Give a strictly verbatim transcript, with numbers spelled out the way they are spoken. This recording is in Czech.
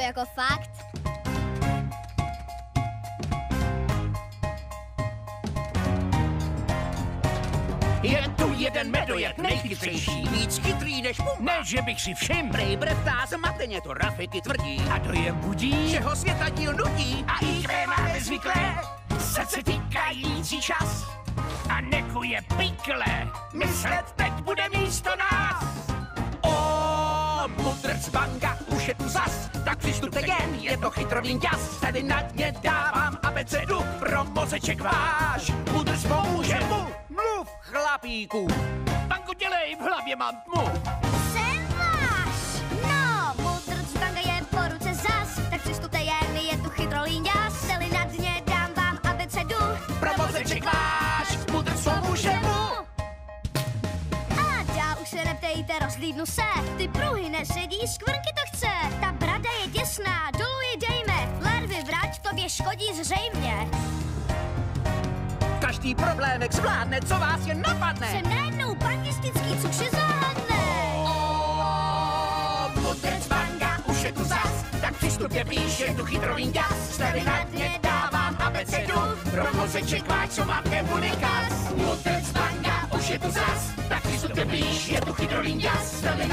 jako fakt? Je tu jeden medojed, nejchytřejší, víc chytrý než pumpa. Ne, že bych si všim. Prej brevtá zmateně, to Rafiky tvrdí. A to je budí, že ho světa díl nutí. A í kvé máme zvyklé, srdce týkající čas. A nekuje pikle, myslet teď bude místo nás. O, mudrc banga, už je tu zas. Tak přistupte jen, je to chytrový jas. Tady na dně dávám abecedu pro mozeček váš. Mudrc pomůže mu, mluv chlapíku. Bango dělej, v hlavě mám tmu. Jsem váš! No, mudrc banga je po ruce zas. Tak přistupte jen, je tu chytrolý jas. Tady na dně dám vám abecedu Pro mozeček váš, mudrc pomůže mu. A dál už se neptejte, rozhlídnu se. Ty pruhy nesedí, skvrnky to chce. Ta brada je těsná, dolů ji dejme. Larvy vrať tobě škodí zřejmě. Každý problémek zvládne, co vás jen napadne. Se najednou bangistický cuši zahadne. O, mudrc banga, už je tu zas. Tak přistupně blíž, je tu chytrový jas. Tady na dně dávám abecedu pro mozeček váš, co mám nebude kas. Mudrc banga, už je tu zas. Tak přistupně blíž, je tu chytrový jas. Tady